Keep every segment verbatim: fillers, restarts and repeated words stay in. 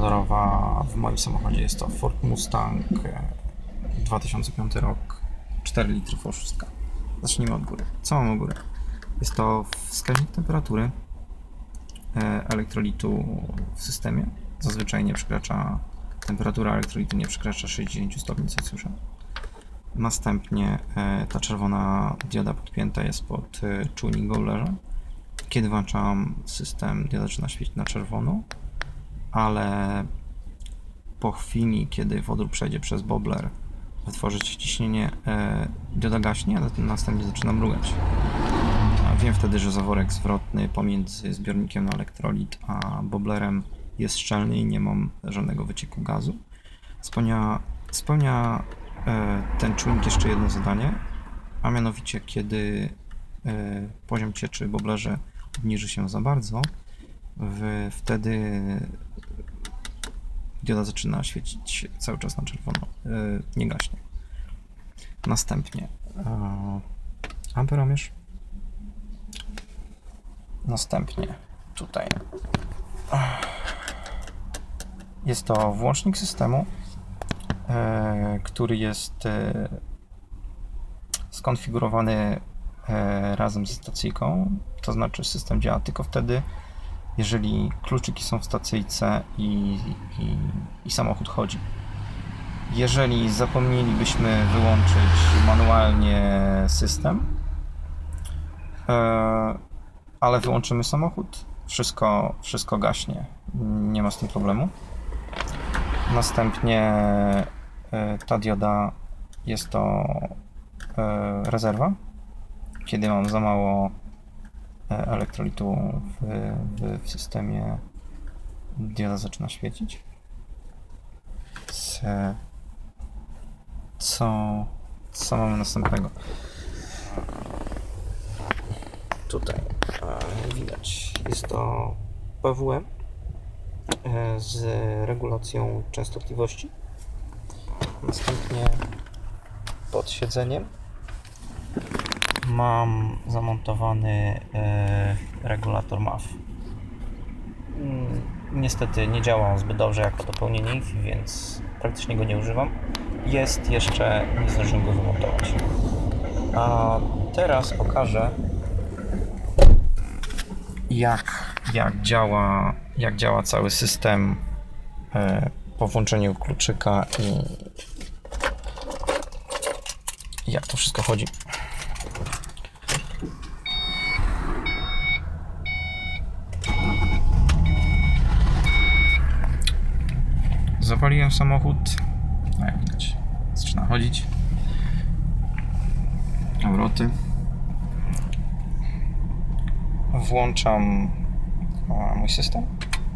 motorową w moim samochodzie jest to Ford Mustang, dwa tysiące piąty rok, cztery litry V sześć. Zacznijmy od góry. Co mamy u góry? Jest to wskaźnik temperatury elektrolitu w systemie. Zazwyczaj nie przekracza, temperatura elektrolitu nie przekracza sześćdziesiąt stopni Celsjusza. Następnie ta czerwona dioda podpięta jest pod czujnik bowlerza. Kiedy włączam system, dioda zaczyna świecić na czerwono, ale po chwili, kiedy wodór przejdzie przez bobler, wytworzy się ciśnienie, dioda gaśnie, a następnie zaczyna mrugać. Wiem wtedy, że zaworek zwrotny pomiędzy zbiornikiem na elektrolit a boblerem jest szczelny i nie mam żadnego wycieku gazu. Spełnia, spełnia ten czujnik jeszcze jedno zadanie, a mianowicie kiedy poziom cieczy w boblerze obniży się za bardzo, w, wtedy dioda zaczyna świecić cały czas na czerwono, nie gaśnie. Następnie amperomierz. Następnie tutaj jest to włącznik systemu, który jest skonfigurowany razem ze stacyjką, to znaczy system działa tylko wtedy, jeżeli kluczyki są w stacyjce i, i, i samochód chodzi. Jeżeli zapomnielibyśmy wyłączyć manualnie system, ale wyłączymy samochód, wszystko, wszystko gaśnie, nie ma z tym problemu. Następnie ta dioda jest to rezerwa. Kiedy mam za mało elektrolitu w, w, w systemie, dioda zaczyna świecić. Co, co mamy następnego? Tutaj widać, jest to P W M z regulacją częstotliwości. Następnie pod siedzeniem mam zamontowany regulator M A F. Niestety nie działa on zbyt dobrze jako dopełnienie I F I, więc praktycznie go nie używam. Jest jeszcze, nie zdążyłem go wymontować. A teraz pokażę, jak, jak, działa, jak działa cały system po włączeniu kluczyka i jak to wszystko chodzi. Zapaliłem samochód, no jak widać, zaczyna chodzić. Obroty. Włączam mój system.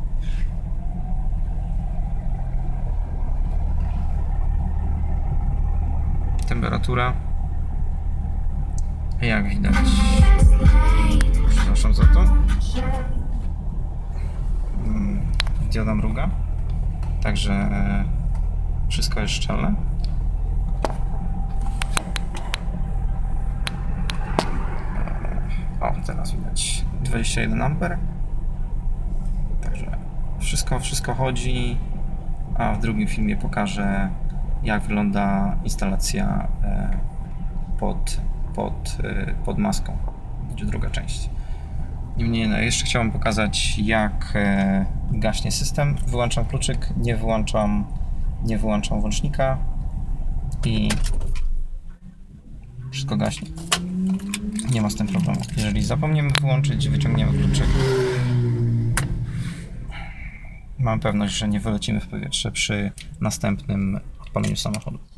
Temperatura. Jak widać, przepraszam za to, dioda mruga, także wszystko jest szczelne. O, teraz widać dwadzieścia jeden amper. Także wszystko, wszystko chodzi, a w drugim filmie pokażę, jak wygląda instalacja pod, pod, pod maską. Będzie druga część. Niemniej no, jeszcze chciałem pokazać, jak gaśnie system. Wyłączam kluczyk, nie wyłączam, nie wyłączam włącznika i wszystko gaśnie. Nie ma z tym problemu. Jeżeli zapomniemy wyłączyć, wyciągniemy kluczyk, mam pewność, że nie wylecimy w powietrze przy następnym odpaleniu samochodu.